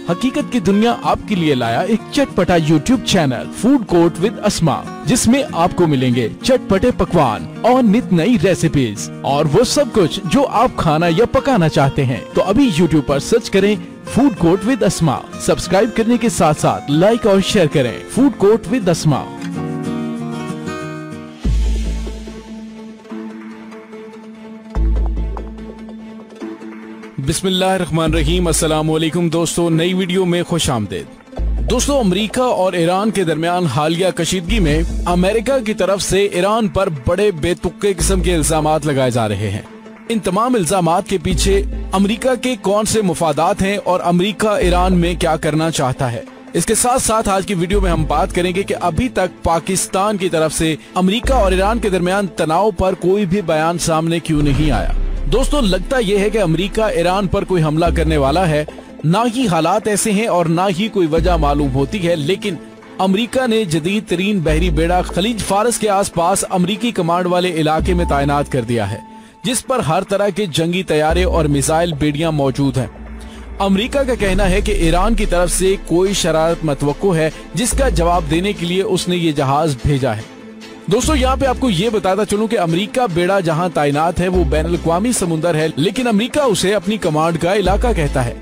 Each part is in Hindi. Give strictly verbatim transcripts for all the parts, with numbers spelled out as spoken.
हकीकत की दुनिया आपके लिए लाया एक चटपटा YouTube channel food court with Asma, जिसमें आपको मिलेंगे चटपटे पकवान और नित नई रेसिपीज और वो सब कुछ जो आप खाना या पकाना चाहते हैं। तो अभी यूट्यूब पर सर्च करें food court with Asma. Subscribe करने के साथ साथ लाइक और शेयर करें। Food court with Asma. बिस्मिल्लाहिर्रहमानिर्रहीम। अस्सलाम वालेकुम दोस्तों, नई वीडियो में खुश आमदीद। दोस्तों, अमेरिका और ईरान के दरमियान हालिया कशीदगी में अमेरिका की तरफ से ईरान पर बड़े बेतुके किस्म के इल्जामात लगाए जा रहे हैं। इन तमाम इल्जामात के पीछे अमेरिका के कौन से मुफादात हैं और अमेरिका ईरान में क्या करना चाहता है, इसके साथ साथ आज की वीडियो में हम बात करेंगे कि अभी तक पाकिस्तान की तरफ से अमेरिका और ईरान के दरमियान तनाव पर कोई भी बयान सामने क्यों नहीं आया। दोस्तों, लगता यह है कि अमेरिका ईरान पर कोई हमला करने वाला है। ना ही हालात ऐसे हैं और ना ही कोई वजह मालूम होती है, लेकिन अमेरिका ने जदीद तरीन बहरी बेड़ा खलीज फारस के आसपास अमेरिकी कमांड वाले इलाके में तैनात कर दिया है, जिस पर हर तरह के जंगी तैयारे और मिसाइल बेड़ियां मौजूद हैं। अमेरिका का कहना है कि ईरान की तरफ से कोई शरारत मतवक्को है, जिसका जवाब देने के लिए उसने ये जहाज भेजा है। दोस्तों, यहाँ पे आपको ये बताता चलूं कि अमेरिका बेड़ा जहाँ तैनात है वो बैनुल-अक़वामी समुंदर है, लेकिन अमेरिका उसे अपनी कमांड का इलाका कहता है।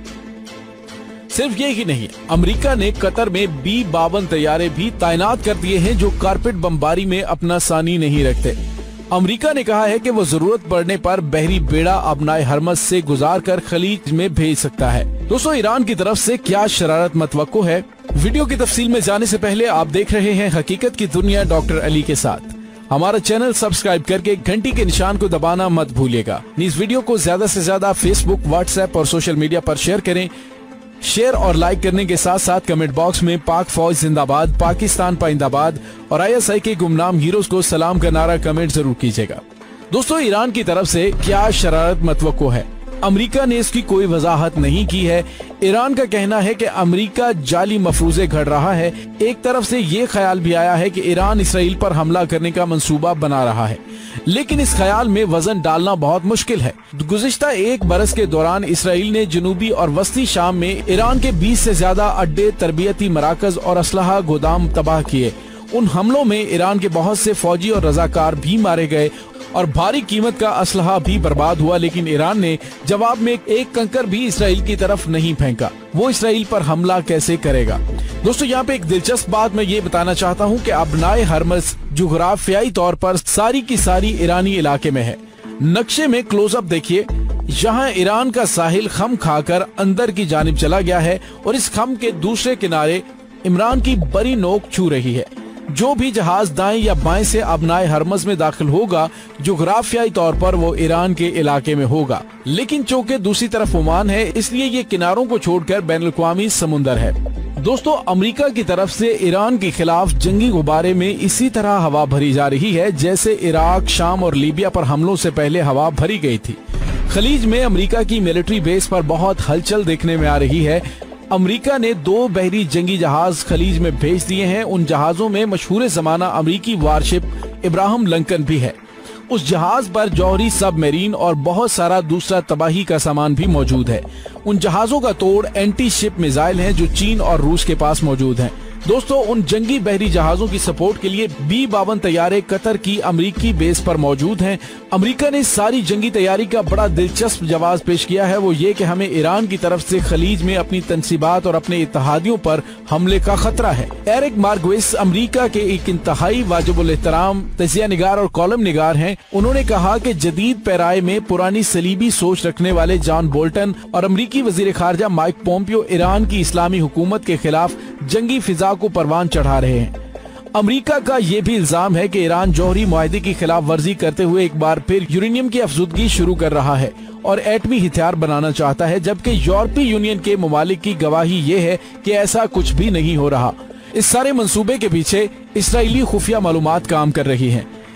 सिर्फ ये ही नहीं, अमेरिका ने कतर में बी बावन तैयारे भी तैनात कर दिए हैं जो कारपेट बमबारी में अपना सानी नहीं रखते। अमेरिका ने कहा है कि वो जरूरत पड़ने पर बहरी बेड़ा अपनाए हरमज से गुजार कर खलीज में भेज सकता है। दोस्तों, ईरान की तरफ से क्या शरारत मतवक्को है, वीडियो की तफसील में जाने से पहले आप देख रहे हैं हकीकत की दुनिया डॉक्टर अली के साथ। हमारा चैनल सब्सक्राइब करके घंटी के निशान को दबाना मत भूलिएगा। इस वीडियो को ज्यादा से ज्यादा फेसबुक, व्हाट्सएप और सोशल मीडिया पर शेयर करें। शेयर और लाइक करने के साथ साथ कमेंट बॉक्स में पाक फौज जिंदाबाद, पाकिस्तान पाइंदाबाद और आई एस आई के गुमनाम हीरोज को सलाम का नारा कमेंट जरूर कीजिएगा। दोस्तों, ईरान की तरफ से क्या शरारत मतवक्को है, अमेरिका ने इसकी कोई वजाहत नहीं की है। ईरान का कहना है कि अमेरिका जाली मफरूजे घड़ रहा है। एक तरफ से ये ख्याल भी आया है कि ईरान इसराइल पर हमला करने का मंसूबा बना रहा है, लेकिन इस ख्याल में वजन डालना बहुत मुश्किल है। गुज़िश्ता एक बरस के दौरान इसराइल ने जनूबी और वस्ती शाम में ईरान के बीस से ज्यादा अड्डे, तरबियती मराकज और असलहा गोदाम तबाह किए। उन हमलों में ईरान के बहुत से फौजी और रजाकार भी मारे गए और भारी कीमत का असलहा भी बर्बाद हुआ, लेकिन ईरान ने जवाब में एक कंकर भी इसराइल की तरफ नहीं फेंका। वो इसराइल पर हमला कैसे करेगा। दोस्तों, यहाँ पे एक दिलचस्प बात मैं ये बताना चाहता हूँ कि अबनाए हरमज जुगराफियाई तौर पर सारी की सारी ईरानी इलाके में है। नक्शे में क्लोजअप देखिए, यहाँ ईरान का साहिल खम खाकर अंदर की जानिब चला गया है और इस खम के दूसरे किनारे इमरान की बड़ी नोक छू रही है। जो भी जहाज दाएं या बाएं से अबनाए हरमज में दाखिल होगा, जुगराफियाई तौर पर वो ईरान के इलाके में होगा, लेकिन चूंकि दूसरी तरफ ओमान है, इसलिए ये किनारों को छोड़कर बैनुल-अक़वामी समुंदर है। दोस्तों, अमेरिका की तरफ से ईरान के खिलाफ जंगी गुब्बारे में इसी तरह हवा भरी जा रही है जैसे इराक, शाम और लीबिया पर हमलों से पहले हवा भरी गई थी। खलीज में अमेरिका की मिलिट्री बेस पर बहुत हलचल देखने में आ रही है। अमेरिका ने दो बहरी जंगी जहाज खलीज में भेज दिए हैं। उन जहाजों में मशहूर जमाना अमेरिकी वारशिप इब्राहिम लिंकन भी है। उस जहाज पर जौहरी सबमरीन और बहुत सारा दूसरा तबाही का सामान भी मौजूद है। उन जहाजों का तोड़ एंटी शिप मिसाइल हैं जो चीन और रूस के पास मौजूद हैं। दोस्तों, उन जंगी बहरी जहाजों की सपोर्ट के लिए बी बावन तैयारे कतर की अमेरिकी बेस पर मौजूद हैं। अमेरिका ने सारी जंगी तैयारी का बड़ा दिलचस्प जवाब पेश किया है, वो ये कि हमें ईरान की तरफ से खलीज में अपनी तनसीबात और अपने इत्तेहादियों पर हमले का खतरा है। एरिक मार्गवेस अमेरिका के एक इंतहाई वाजिबुल एहतराम तजिया निगार और कॉलम निगार हैं। उन्होंने कहा कि जदीद पैराए में पुरानी सलीबी सोच रखने वाले जॉन बोल्टन और अमेरिकी वजीर खारजा माइक पोम्पियो ईरान की इस्लामी हुकूमत के खिलाफ जंगी फिजा को परवान चढ़ा रहे हैं। अमेरिका का ये भी इल्जाम है कि ईरान जौहरी मुआहदे की खिलाफ वर्जी करते हुए एक बार फिर यूरेनियम की अफजुदगी शुरू कर रहा है और एटमी हथियार बनाना चाहता है, जबकि यूरोपीय यूनियन के ममालिक की गवाही ये है कि ऐसा कुछ भी नहीं हो रहा। इस सारे मंसूबे के पीछे इसराइली खुफिया मालूमात काम कर रही हैं।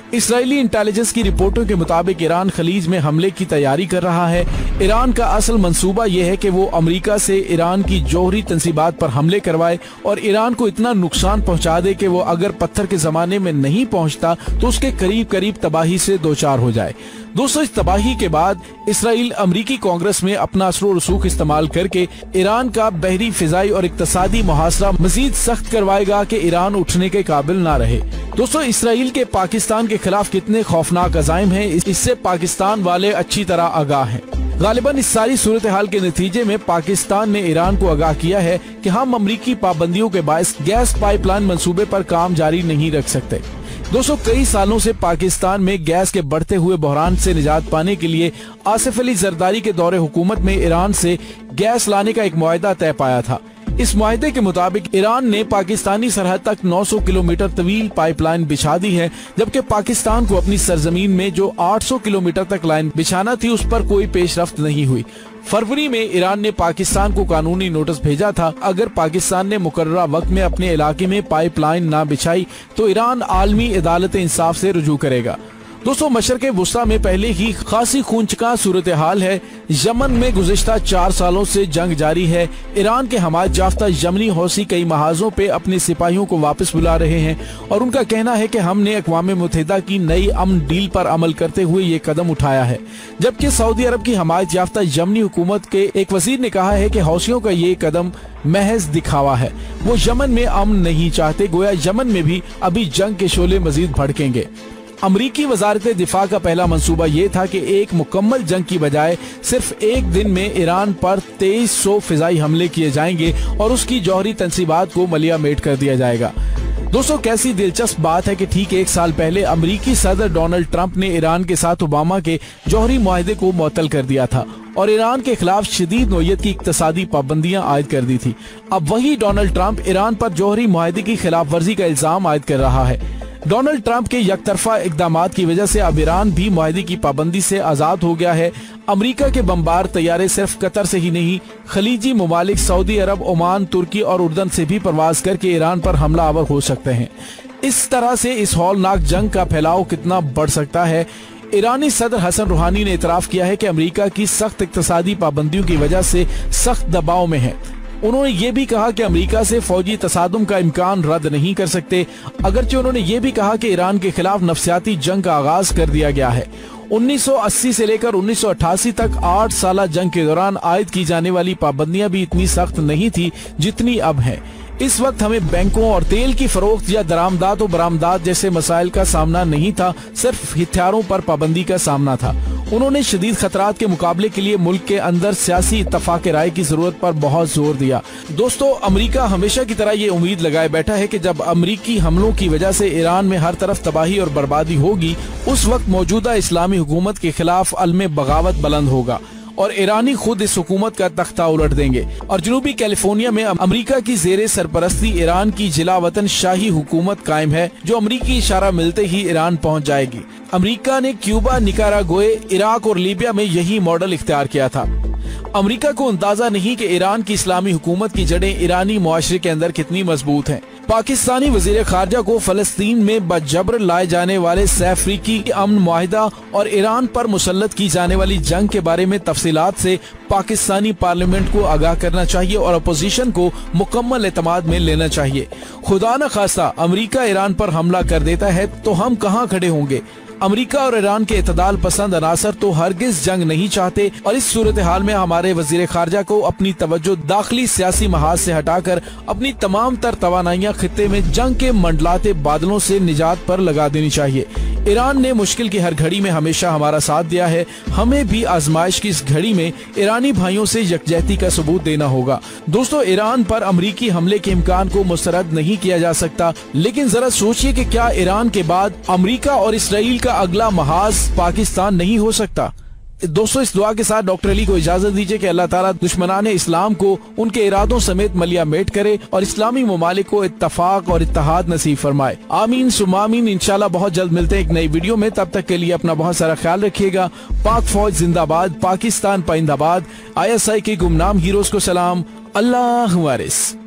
इस्राएली इंटेलिजेंस की रिपोर्टों के मुताबिक ईरान खलीज में हमले की तैयारी कर रहा है। ईरान का असल मंसूबा यह है कि वो अमेरिका से ईरान की जौहरी तंसीबात पर हमले करवाए और ईरान को इतना नुकसान पहुंचा दे कि वो अगर पत्थर के जमाने में नहीं पहुंचता तो उसके करीब करीब तबाही से दो चार हो जाए। दोस्तों, इस तबाही के बाद इसराइल अमरीकी कांग्रेस में अपना असर रसूख इस्तेमाल करके ईरान का बहरी, फिजाई और इक्तसादी मुहासरा मजीद सख्त करवाएगा कि ईरान उठने के काबिल ना रहे। दोस्तों, इसराइल के पाकिस्तान के खिलाफ कितने खौफनाक अज़ाइम हैं, इससे पाकिस्तान वाले अच्छी तरह आगाह हैं। गालिबन इस सारी सूरत हाल के नतीजे में पाकिस्तान ने ईरान को आगाह किया है कि हम अमरीकी पाबंदियों के बायस गैस पाइपलाइन मंसूबे पर काम जारी नहीं रख सकते। दोस्तों, कई सालों से पाकिस्तान में गैस के बढ़ते हुए बहरान से निजात पाने के लिए आसिफ अली जरदारी के दौरे हुकूमत में ईरान से गैस लाने का एक मुआहदा तय पाया था। इस मुआहदे के मुताबिक ईरान ने पाकिस्तानी सरहद तक नौ सौ किलोमीटर तवील पाइपलाइन बिछा दी है, जबकि पाकिस्तान को अपनी सरजमीन में जो आठ सौ किलोमीटर तक लाइन बिछाना थी उस पर कोई पेशरफ्त नहीं हुई। फरवरी में ईरान ने पाकिस्तान को कानूनी नोटिस भेजा था, अगर पाकिस्तान ने मुकर्ररा वक्त में अपने इलाके में पाइपलाइन ना बिछाई तो ईरान आलमी अदालत इंसाफ से रुजू करेगा। दोस्तों, मशरक़े वुस्ता में पहले ही खासी खूंचका सूरत हाल है। यमन में गुज़िश्ता चार सालों से जंग जारी है। ईरान के हमायत याफ्ता यमनी हौसी कई महाजों पे अपने सिपाहियों को वापस बुला रहे हैं और उनका कहना है कि हमने अक़वाम मुत्तहिदा की नई अमन डील पर अमल करते हुए ये कदम उठाया है, जबकि सऊदी अरब की हमायत याफ्ता यमनी हुकूमत के एक वजीर ने कहा है कि हौसियों का ये कदम महज दिखावा है, वो यमन में अमन नहीं चाहते, गोया यमन में भी अभी जंग के शोले मजीद भड़केंगे। अमरीकी वजारत दिफा का पहला मंसूबा ये था कि एक मुकम्मल जंग की बजाय सिर्फ एक दिन में ईरान पर तेईस सौ फिजाई हमले किए जाएंगे और उसकी जौहरी तंसीबात को मलिया मेट कर दिया जाएगा। दोस्तों, कैसी दिलचस्प बात है कि ठीक एक साल पहले अमरीकी सदर डोनाल्ड ट्रंप ने ईरान के साथ ओबामा के जौहरी मुआहदे को मुअत्तल कर दिया था और ईरान के खिलाफ शदीद नोयत की इक्तसादी पाबंदियां आयद कर दी थी। अब वही डोनाल्ड ट्रंप ईरान पर जौहरी मुआहदे की खिलाफ वर्जी का इल्जाम आयद कर रहा है। डोनाल्ड ट्रंप के यकतरफा इकदामात की वजह से अब ईरान भी मुआहदे की पाबंदी से आजाद हो गया है। अमेरिका के बमबार तैयारे सिर्फ कतर से ही नहीं, खलीजी ममालिक सऊदी अरब, ओमान, तुर्की और उर्दन से भी परवाज करके ईरान पर हमला आवर हो सकते हैं। इस तरह से इस हौलनाक जंग का फैलाव कितना बढ़ सकता है। ईरानी सदर हसन रूहानी ने इतराफ किया है कि अमेरिका की सख्त इक्तसादी पाबंदियों की वजह से सख्त दबाव में है। उन्होंने ये भी कहा कि अमेरिका से फौजी तसादुम का इम्कान रद्द नहीं कर सकते, अगरचे उन्होंने ये भी कहा कि ईरान के खिलाफ नफसियाती जंग का आगाज कर दिया गया है। उन्नीस सौ अस्सी से लेकर उन्नीस सौ अट्ठासी तक आठ साल जंग के दौरान आयद की जाने वाली पाबंदियां भी इतनी सख्त नहीं थी जितनी अब हैं। इस वक्त हमें बैंकों और तेल की फरोख्त या दरामदात और बरामदात जैसे मसाइल का सामना नहीं था, सिर्फ हथियारों पर पाबंदी का सामना था। उन्होंने शदीद खतरात के मुकाबले के लिए मुल्क के अंदर सियासी इत्तफाक राय की जरूरत पर बहुत जोर दिया। दोस्तों, अमेरिका हमेशा की तरह ये उम्मीद लगाए बैठा है कि जब अमेरिकी हमलों की वजह से ईरान में हर तरफ तबाही और बर्बादी होगी, उस वक्त मौजूदा इस्लामी हुकूमत के खिलाफ अलमे बगावत बुलंद होगा और ईरानी खुद इस हुकूमत का तख्ता उलट देंगे और जनूबी कैलिफोर्निया में अमेरिका की जेरे सरपरस्ती ईरान की जिला वतन शाही हुकूमत कायम है, जो अमेरिकी इशारा मिलते ही ईरान पहुंच जाएगी। अमेरिका ने क्यूबा, निकारागुए, इराक और लीबिया में यही मॉडल इख्तियार किया था। अमेरिका को अंदाजा नहीं कि ईरान की इस्लामी हुकूमत की जड़ें ईरानी मुआशरे के अंदर कितनी मजबूत हैं। पाकिस्तानी वजीर खारजा को फलस्तीन में बजबर लाए जाने वाले अफ्रीकी अमन मुआहिदा और ईरान पर मुसल्लत की जाने वाली जंग के बारे में तफसीलात से पाकिस्तानी पार्लियामेंट को आगाह करना चाहिए और अपोजिशन को मुकम्मल एतमाद में लेना चाहिए। खुदा न खास्ता अमेरिका ईरान पर हमला कर देता है तो हम कहाँ खड़े होंगे। अमेरिका और ईरान के इतदाल पसंद अनासर तो हरगिज जंग नहीं चाहते और इस सूरत हाल में हमारे वजीर खारजा को अपनी तवज्जो दाखिली सियासी महाज से हटाकर अपनी तमाम तर तवानाइयाँ खित्ते में जंग के मंडलाते बादलों से निजात पर लगा देनी चाहिए। ईरान ने मुश्किल की हर घड़ी में हमेशा हमारा साथ दिया है, हमें भी आजमाइश की इस घड़ी में ईरानी भाइयों से यकजहती का सबूत देना होगा। दोस्तों, ईरान पर अमरीकी हमले के इम्कान को मुस्तरद नहीं किया जा सकता, लेकिन जरा सोचिए कि क्या ईरान के बाद अमरीका और इसराइल का अगला महाज पाकिस्तान नहीं हो सकता। दोस्तों, इस दुआ के साथ डॉक्टर अली को इजाजत दीजिए कि अल्लाह ताला दुश्मनान इस्लाम को उनके इरादों समेत मलिया मेट करे और इस्लामी ममालिक को इत्तफाक और इत्तेहाद नसीब फरमाए। आमीन सुम्मा आमीन। इंशाल्लाह बहुत जल्द मिलते हैं एक नई वीडियो में। तब तक के लिए अपना बहुत सारा ख्याल रखिएगा। पाक फौज जिंदाबाद, पाकिस्तान पाइंदाबाद। आई एस आई के गुमनाम हीरोज को सलाम। अल्लाह वारिस।